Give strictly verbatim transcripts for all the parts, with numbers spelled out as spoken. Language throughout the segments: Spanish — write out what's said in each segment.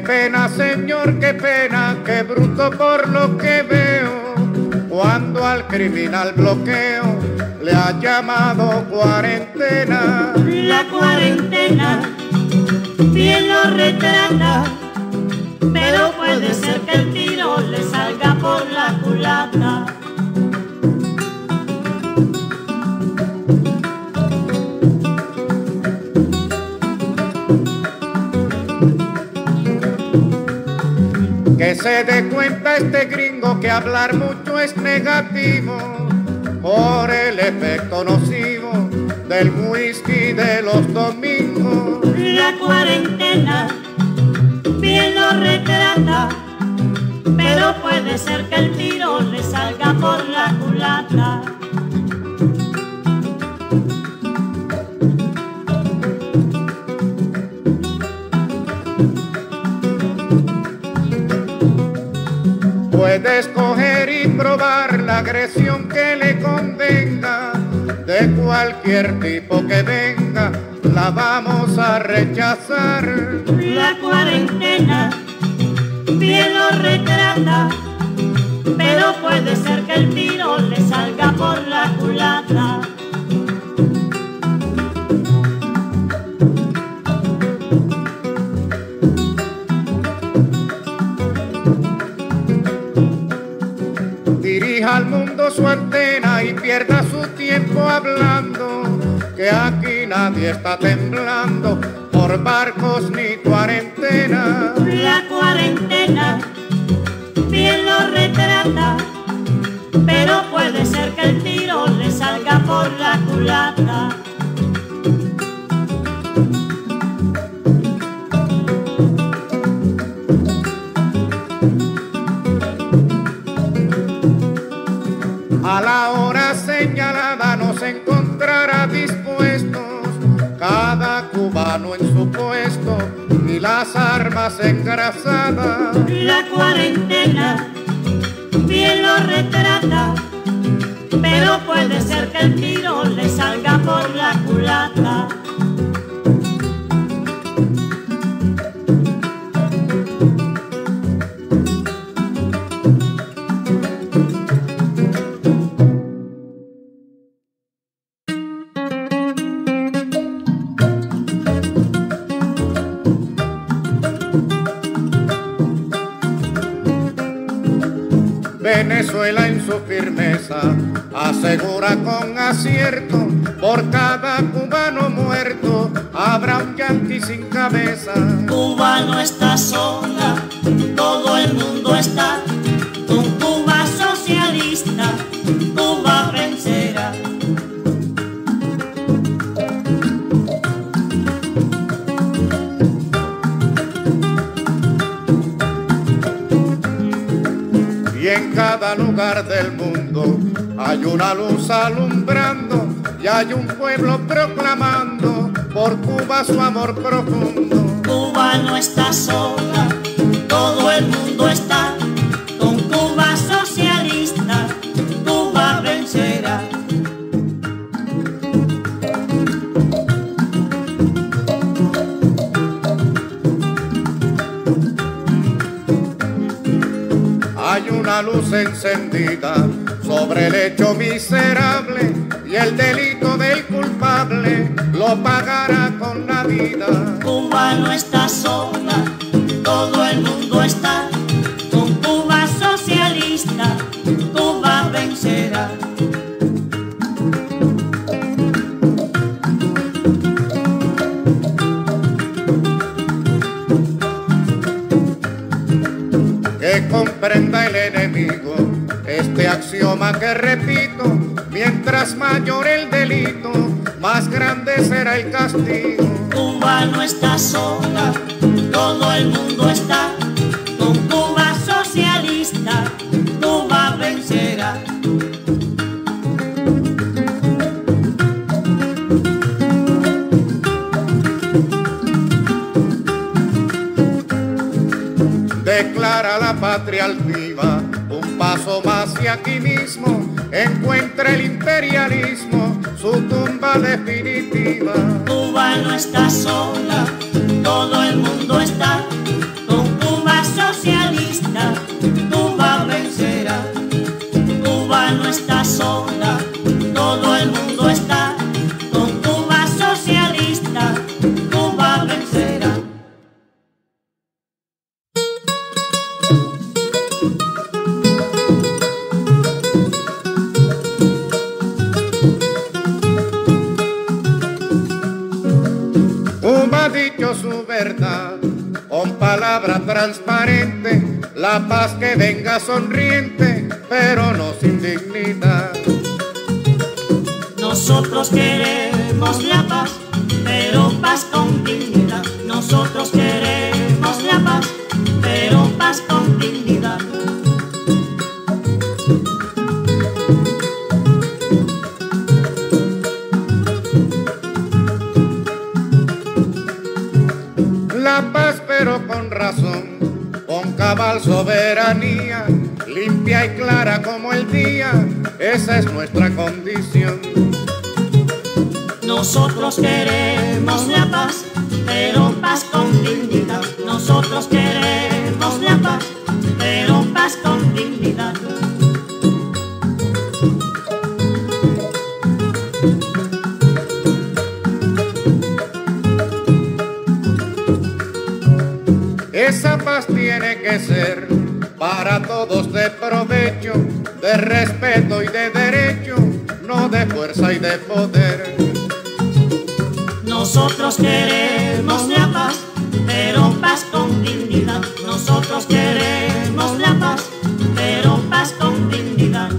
pena, señor, qué pena, qué bruto por lo que veo, cuando al criminal bloqueo le ha llamado cuarentena. La cuarentena bien lo retrata, pero puede ser que el tiro le salga por la culata. Que se dé cuenta este gringo que hablar mucho es negativo por el efecto nocivo del whisky de los domingos. La cuarentena bien lo retrata, pero puede ser que el tiro le salga por la culata. Puede escoger y probar la agresión que le convenga, de cualquier tipo que venga, la vamos a rechazar. La cuarentena bien lo retrata, pero puede ser que el tiro le salga por la culata. Dirija al mundo su antena y pierda su tiempo hablando, que aquí nadie está temblando por barcos ni cuarentena. La cuarentena bien lo retrata, pero puede ser que el tiro le salga por la culata. A la hora señalada nos encontrará dispuestos, cada cubano en su puesto y las armas engrasadas. La cuarentena bien lo retrata, pero puede ser que el tiro le salga por la culata. Venezuela en su firmeza asegura con acierto, por cada cubano muerto habrá un yanqui sin cabeza. Cuba no está sola, todo el mundo está con Cuba socialista, Cuba vencerá. Y en cada lugar del mundo hay una luz alumbrando y hay un pueblo proclamando por Cuba su amor profundo. Cuba no está sola, todo el mundo está con Cuba socialista, Cuba vencerá. Hay una luz encendida sobre el hecho miserable y el delito del culpable lo pagará con la vida. Cuba no está sola, todo el mundo está con Cuba socialista, Cuba vencerá. Que comprenda el enemigo este axioma que repito, mientras mayor el delito, más grande será el castigo. Cuba no está sola, todo el mundo está con Cuba socialista, Cuba vencerá. Declara la patria altiva, un paso más y aquí mismo encuentra el imperialismo su tumba definitiva. Cuba no está sola, todo el mundo está con socialista, Cuba vencerá. Cuba no está sola, todo el mundo está con Cuba socialista, Cuba vencerá. Cuba ha dicho su verdad con palabra transparente, la paz que venga sonriente, pero no sin dignidad. Nosotros queremos la paz, pero paz con dignidad. Nosotros queremos la paz, pero paz con dignidad. La paz pero con razón, con cabal soberanía, limpia y clara como el día, esa es nuestra condición. Nosotros queremos la paz, pero paz con dignidad. Nosotros queremos la paz, pero paz con dignidad. Esa paz tiene que ser para todos de provecho, de respeto y de derecho, no de fuerza y de poder. Nosotros queremos la paz, pero paz con dignidad. Nosotros queremos la paz, pero paz con dignidad.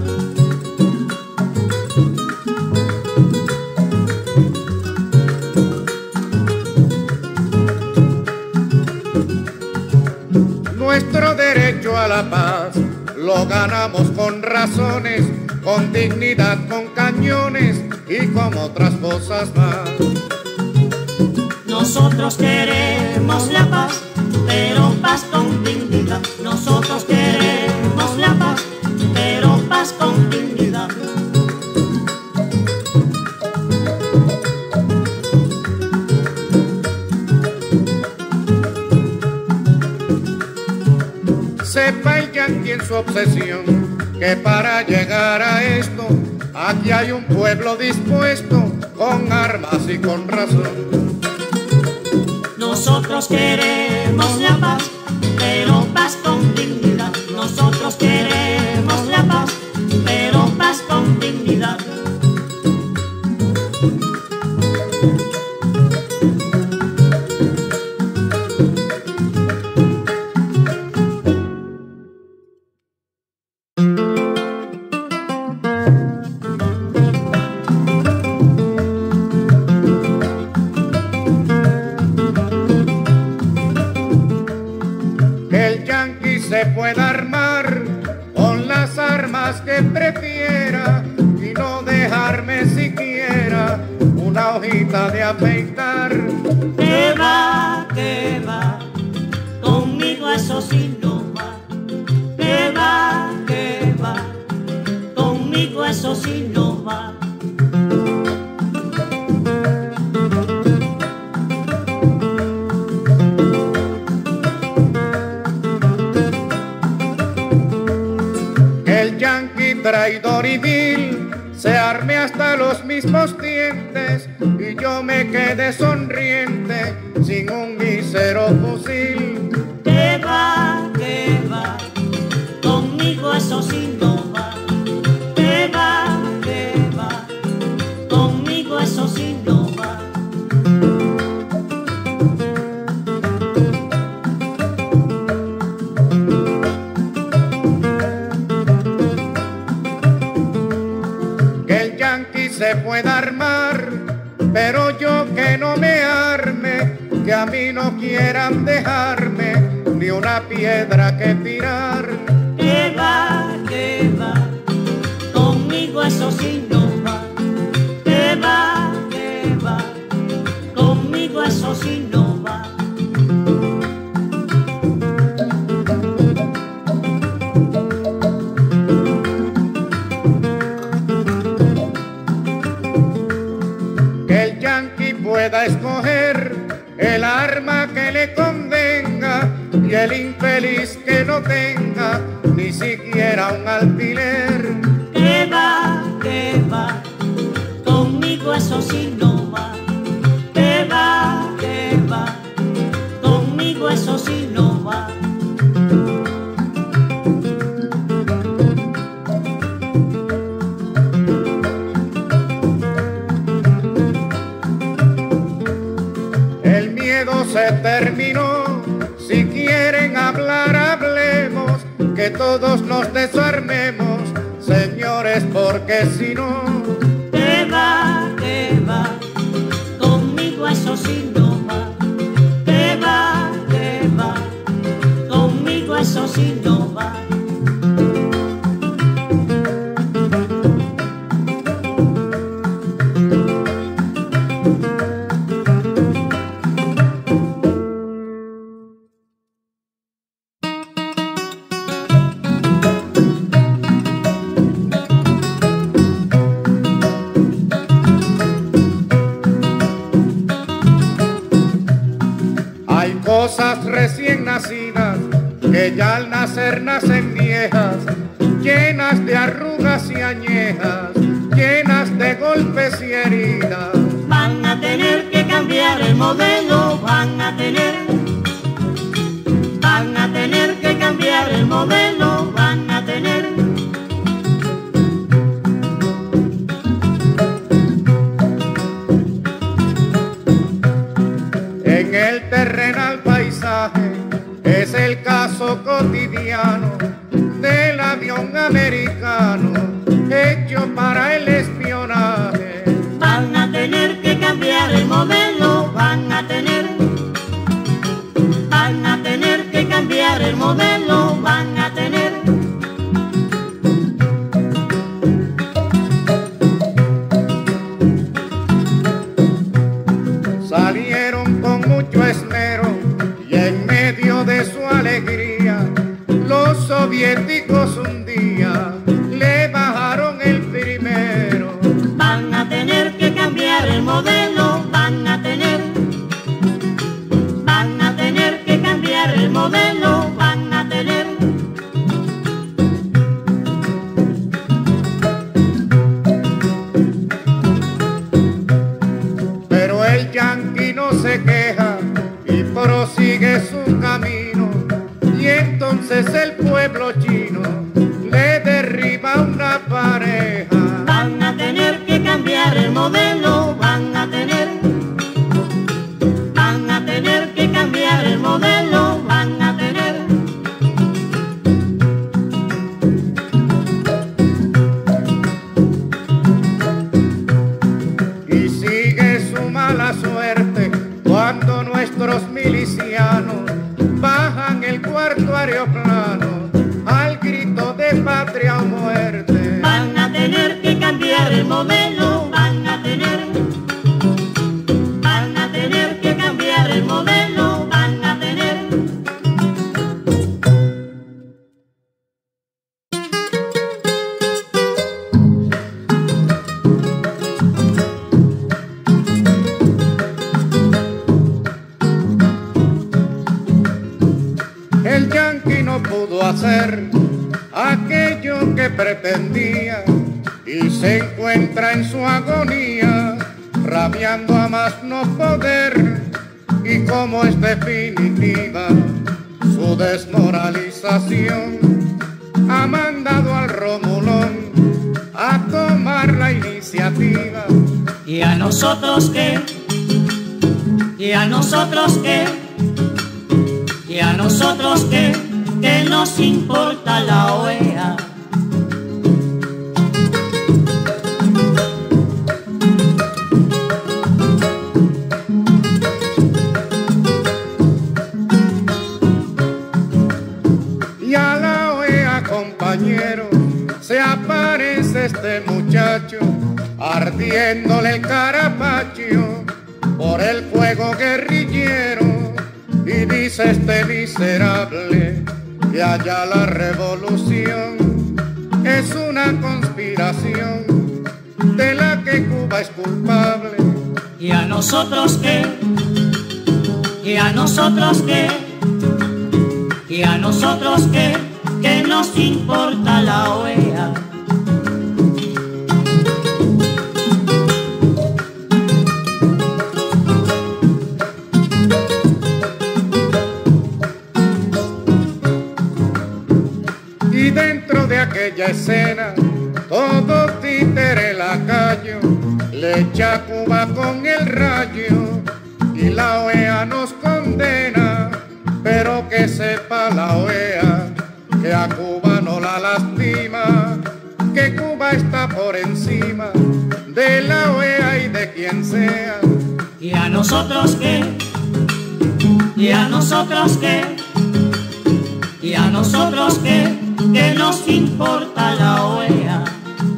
Nuestro derecho a la paz lo ganamos con razones, con dignidad, con cañones y con otras cosas más. Nosotros queremos la paz, pero paz con dignidad. Nosotros queremos la paz, pero paz con dignidad. Sepa el yanqui en su obsesión que para llegar a esto aquí hay un pueblo dispuesto con armas y con razón. Nosotros queremos la paz, pero paz con dignidad. Nosotros queremos la paz, pero paz con dignidad. Se pueda armar con las armas que prefiera y no dejarme siquiera una hojita de afeitar. Que va, que va, conmigo eso sí no va. Que va, que va, conmigo eso sí no va. Traidor y vil se arme hasta los mismos dientes y yo me quedé sonriente sin un mísero fusil. Que va, que va, conmigo eso sí no va. Que va, que va, conmigo eso sí no va. Se pueda armar, pero yo que no me arme, que a mí no quieran dejarme ni una piedra que tirar. Que va, que va, conmigo eso sí no va. Que va, que va, conmigo eso sí no va. Pueda escoger el arma que le convenga y el infeliz que no no tenga ni siquiera un alfiler. Que va, que va, conmigo eso sí no va. Que va, que va, conmigo eso sí no va. El miedo se terminó, si quieren hablar hablemos, que todos nos desarmemos, señores, porque si no. Que va, que va, conmigo eso sí no va. Que va, que va, conmigo eso sí no va. Cosas recién nacidas que ya al nacer nacen viejas, llenas de arrugas y añejas, llenas de golpes y heridas. Van a tener que cambiar el modelo, van a tener, van a tener que cambiar el modelo, van a tener. En el terrenal paisaje es el caso cotidiano del avión americano hecho para el espionaje. Van a tener que cambiar el modelo, van a tener, van a tener que cambiar el modelo, van a tener. Salieron con mucho esmero y en medio de su alegría los soviéticos un día le bajaron el primero. Van a tener que cambiar el modelo, van a tener, van a tener que cambiar el modelo, van a tener. Pero el yanqui no se queja y prosigue su camino, y entonces el pueblo chino le derriba una pareja. Van a tener que cambiar el modelo, van a tener, van a tener que cambiar el modelo, van a tener. Y sigue su mala suerte cuando nuestros milicianos bajan el cuarto aeroplano al grito de patria o muerte. Van a tener que cambiar el modelo, van a tener, van a tener que cambiar el modelo, van a tener. El yanqui no pudo hacer aquello que pretendía y se encuentra en su agonía, rabiando a más no poder, y como es definitiva su desmoralización, ha mandado al Romulón a tomar la iniciativa. ¿Y a nosotros qué? ¿Y a nosotros qué? ¿Y a nosotros qué? ¿Qué nos importa la O E A? Y a la O E A, compañero, se aparece este muchacho ardiéndole el carapacho por el fuego guerrillero, y dice este miserable que allá la revolución es una conspiración de la que Cuba es culpable. ¿Y a nosotros qué? ¿Y a nosotros qué? ¿Y Y a nosotros qué, qué nos importa la O E A. Y dentro de aquella escena, todo títere lacayo le echa a Cuba con el rayo y la O E A nos condena. Pero que sepa la O E A que a Cuba no la lastima, que Cuba está por encima de la O E A y de quien sea. ¿Y a nosotros qué? ¿Y a nosotros qué? ¿Y a nosotros qué? ¿Qué nos importa la O E A?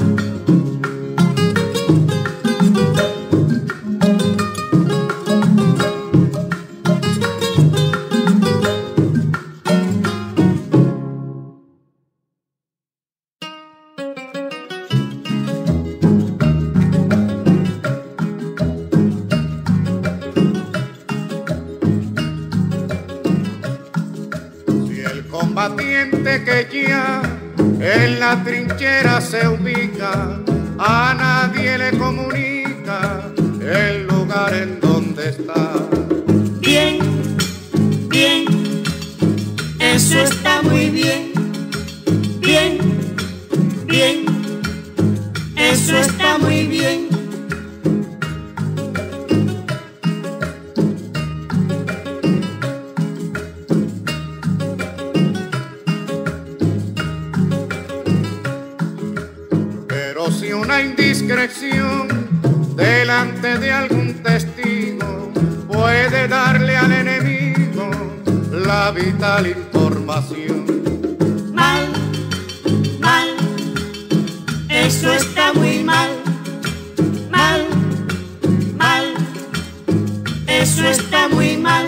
Combatiente que ya en la trinchera se ubica, a nadie le comunica el lugar en donde está. Bien, bien, eso está muy bien. Bien, bien, eso está muy bien. Si una indiscreción delante de algún testigo puede darle al enemigo la vital información. Mal, mal, eso está muy mal. Mal, mal, eso está muy mal.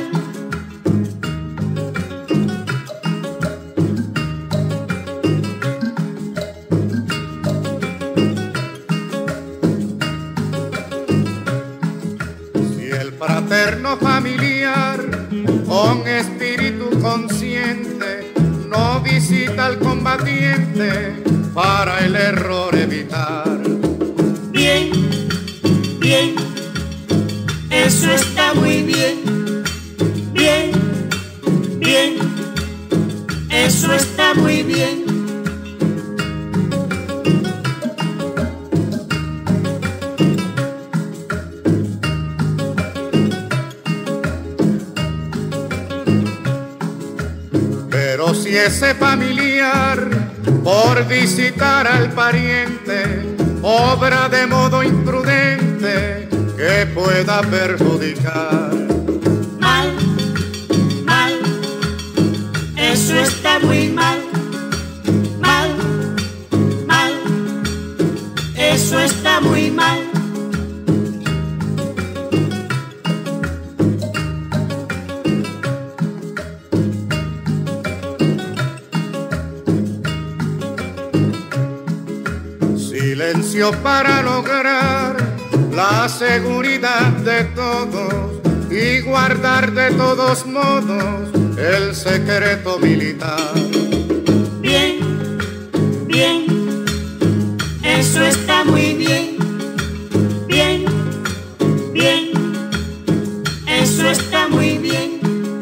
Fraterno familiar con espíritu consciente no visita al combatiente para el error evitar. Bien, bien, eso está muy bien. Bien, bien, eso está muy bien. Pero si ese familiar, por visitar al pariente, obra de modo imprudente que pueda perjudicar. Mal, mal, eso está muy mal. Mal, mal, eso está muy mal. Silencio para lograr la seguridad de todos y guardar de todos modos el secreto militar. Bien, bien, eso está muy bien. Bien, bien, eso está muy bien.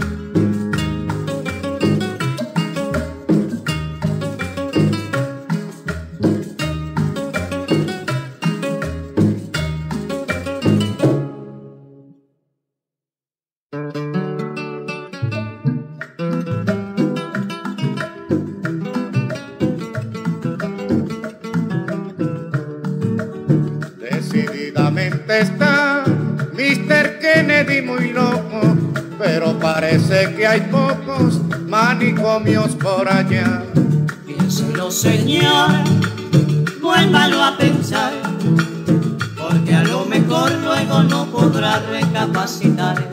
Decididamente está mister Kennedy muy loco, pero parece que hay pocos manicomios por allá. Piénselo, señor, vuélvalo a pensar, porque a lo mejor luego no podrá recapacitar.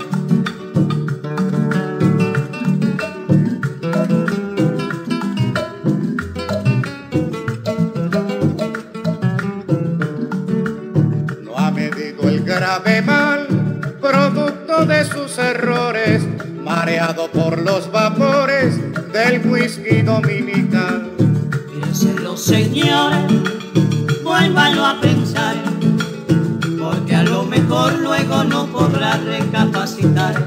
Grave mal, producto de sus errores, mareado por los vapores del whisky dominical. Piénsenlo, señores, vuélvanlo a pensar, porque a lo mejor luego no podrá recapacitar.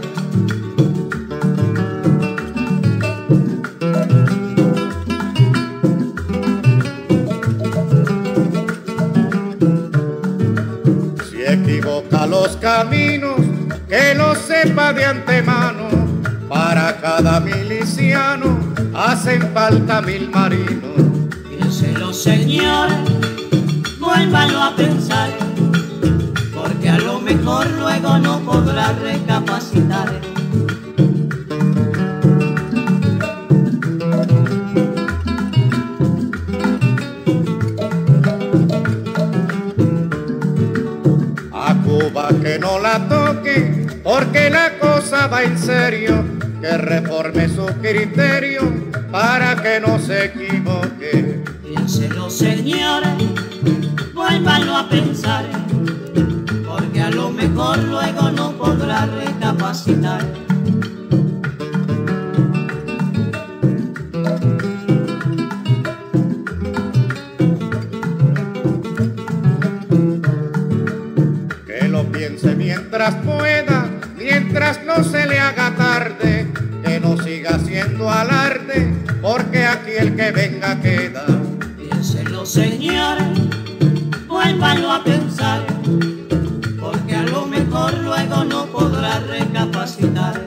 Si equivoca los caminos, que lo sepa de antemano. Para cada miliciano hacen falta mil marinos. Piénsenlo, señores, vuélvanlo a pensar, porque a lo mejor luego no podrá recapacitar. A Cuba que no la toque, porque la cosa va en serio, que reforme su criterio para que no se equivoque. Piénsenlo, señores, vuélvanlo a pensar, porque a lo mejor luego no podrá recapacitar. Que lo piense mientras pueda, mientras no se le haga tarde, que no siga haciendo alarde, porque aquí el que venga queda. Piénsenlo, señores, vuélvanlo a pensar, porque a lo mejor luego no podrá recapacitar.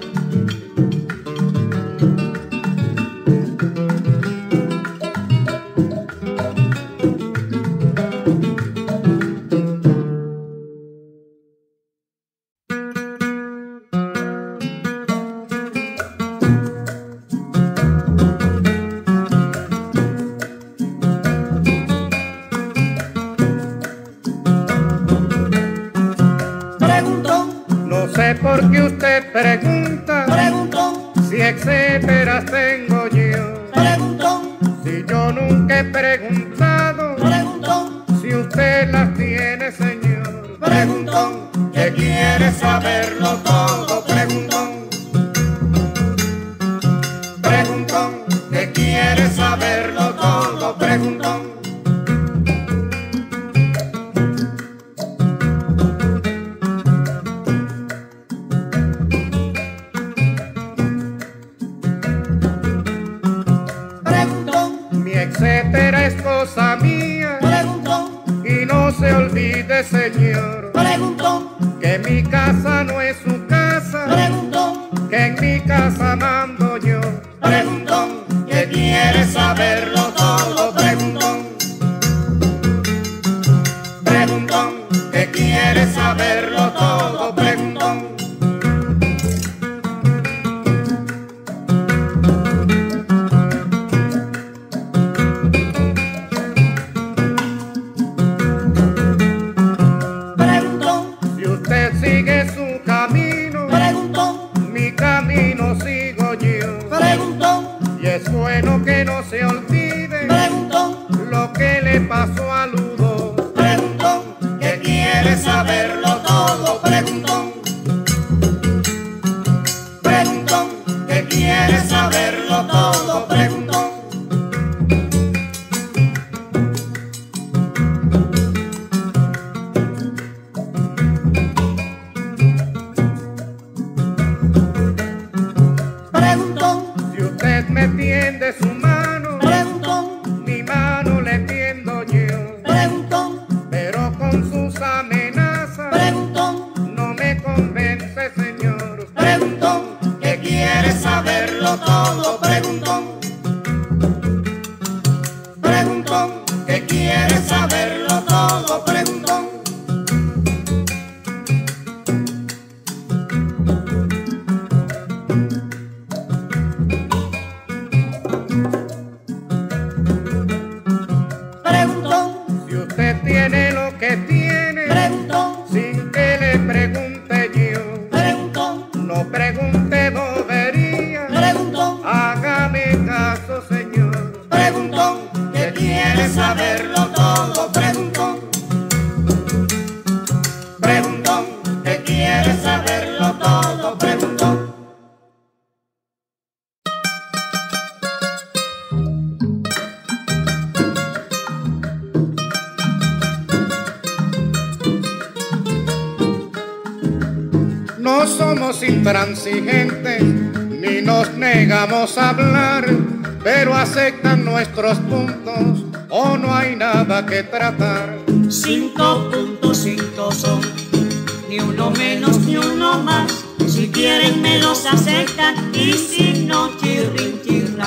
No sé por qué usted pregunta, Preguntó, si etcétera tengo yo. preguntó, Si yo nunca he preguntado, preguntó, si usted las tiene, señor. preguntó, que quiere saberlo todo, preguntó. Preguntó, que quiere saberlo todo, preguntó. Etcétera es cosa mía, preguntó, y no se olvide, señor, preguntó, que mi casa no es su casa, preguntó, que en mi casa mando yo. preguntó, Que quiere saberlo todo, preguntó. Preguntó, que quiere saberlo todo, preguntó. Si usted sigue su camino, preguntó, mi camino sigo yo. preguntó, Y es bueno que no se olvide preguntó, lo que le pasó a Ludo. preguntó, Que quiere saberlo todo, preguntó. Preguntó, que quiere saberlo todo, preguntó. preguntó, Si usted me tiende su mano, preguntó, mi mano le tiendo yo. preguntó, Pero con sus amenazas preguntó, no me convence, señor. preguntó, Que quiere saberlo todo, preguntó. Preguntó, que quiere saberlo todo, preguntó. preguntó, Si usted tiene lo que tiene, preguntó, sin que le pregunte yo, preguntó, no pregunte bobería, preguntó, hágame caso, señor. preguntó, Que quiere saberlo todo, preguntó. somos intransigentes ni nos negamos a hablar, pero aceptan nuestros puntos o no hay nada que tratar. Cinco puntos cinco son, ni uno menos ni uno más. Si quieren me los aceptan y si no, chirrin chirran.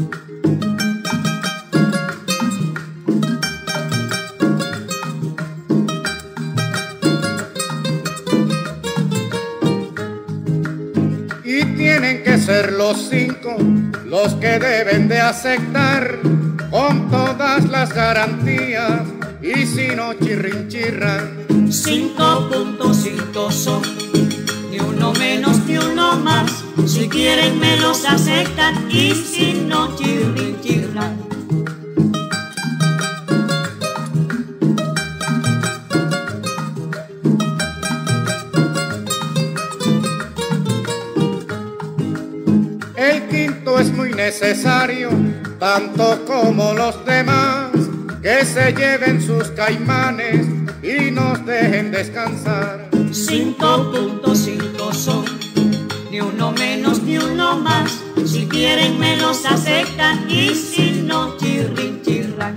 Y tienen que ser los cinco los que deben de aceptar con todas las garantías y si no, chirrin chirran. Cinco puntos cinco son, ni uno menos ni uno más. Si quieren me los aceptan y si no, chirrin chirran. El quinto es muy necesario, tanto como los demás, que se lleven sus caimanes y nos dejen descansar. Cinco puntos cinco son, ni uno menos ni uno más. Si quieren me los aceptan y si no, chirrin chirran.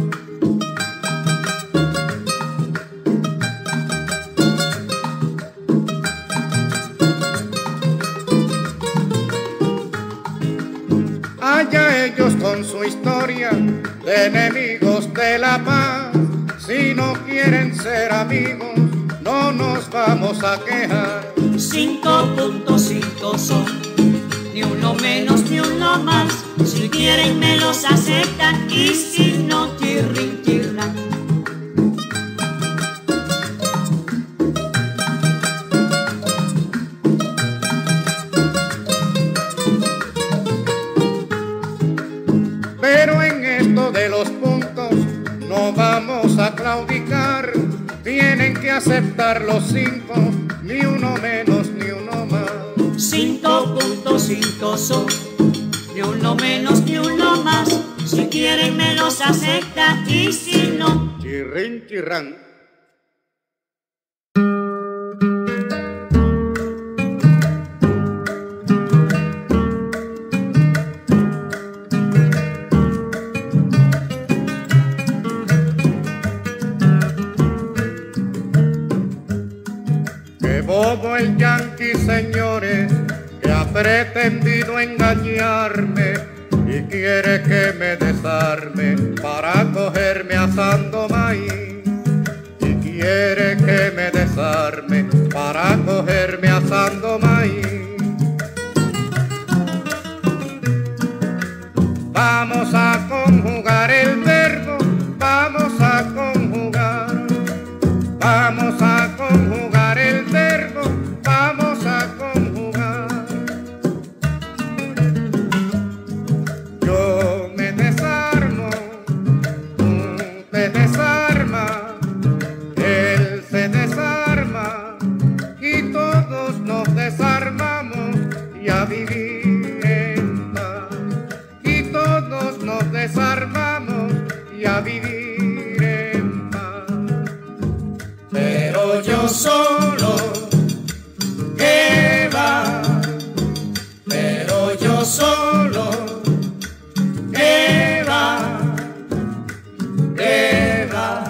Allá ellos con su historia de enemigos de la paz. Si no quieren ser amigos, no nos vamos a quejar. Cinco puntos cinco son, ni uno menos ni uno más. Si quieren me los aceptan y si no, chirrin chirran. Pero en esto de los puntos no vamos a claudicar. Tienen que aceptar los cinco, ni uno menos ni uno más. Cinco puntos cinco son, ni uno menos ni uno más. Si quieren me los aceptan y si no, chirrin chirrán. Qué bobo el yanqui, señores, que ha pretendido engañarme y quiere que me desarme para cogerme asando maíz. Y quiere que me desarme para cogerme asando maíz. Vamos a conjugar el verbo, vamos a conjugar, vamos a conjugar el verbo, vamos a conjugar. Yo me desarmo, tú te desarmas, él se desarma y todos nos desarmamos y a vivir en paz. Y todos nos desarmamos y a vivir en paz. Pero yo solo, ¿qué va? Pero yo solo, ¿qué va? ¿Qué va?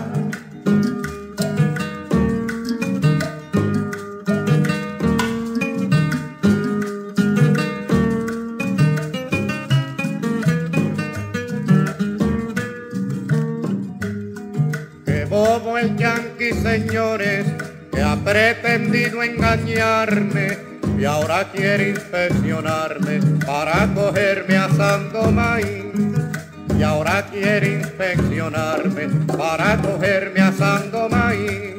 Qué bobo el yanqui, señores, que ha pretendido engañarme y ahora quiere inspeccionarme para cogerme asando maíz. Y ahora quiere inspeccionarme para cogerme asando maíz.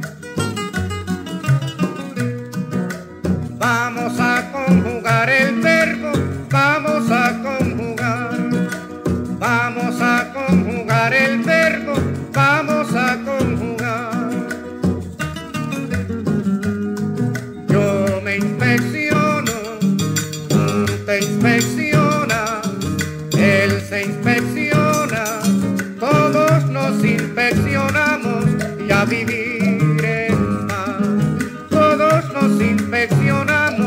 Vamos a conjugar el verbo, vamos a conjugar, vamos a conjugar el verbo, vamos a conjugar. Yo me inspecciono, tú te inspeccionas, él se inspecciona, todos nos inspeccionamos y a vivir en paz. Todos nos inspeccionamos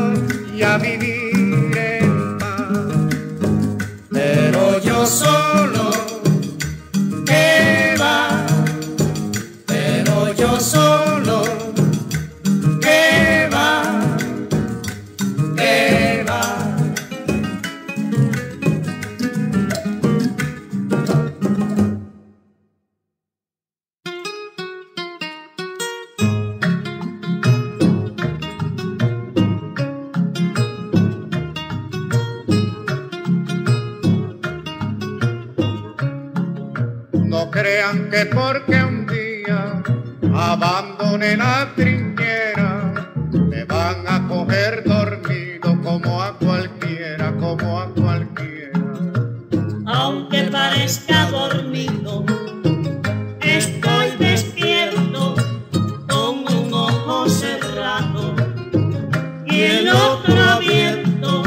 que porque un día abandone la trinchera, me van a coger dormido como a cualquiera, como a cualquiera. Aunque parezca dormido, estoy despierto con un ojo cerrado y el otro abierto.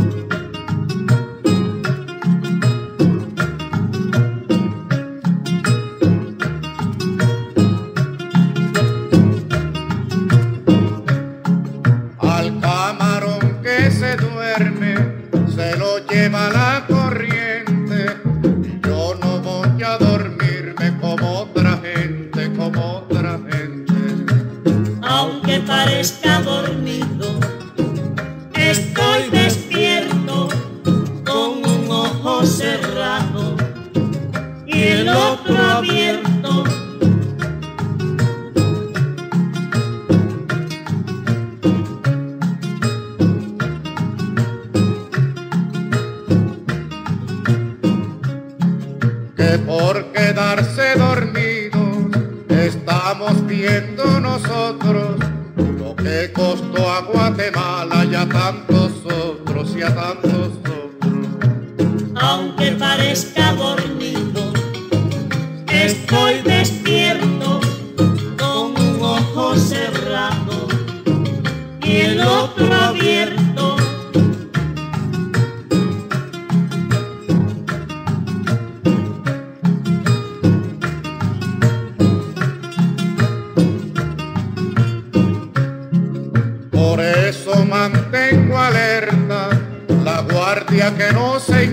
Al camarón que se duerme se lo lleva la corriente, y yo no voy a dormirme como otra gente, como otra gente. Aunque parezca dormido, estoy despierto con un ojo cerrado y el otro abierto. Que por quedarse dormidos estamos viendo nosotros lo que costó a Guatemala y a tantos otros y a tantos otros. Aunque parezca dormido, estoy despierto con un ojo cerrado y el otro abierto. Por eso mantengo alerta la guardia que no se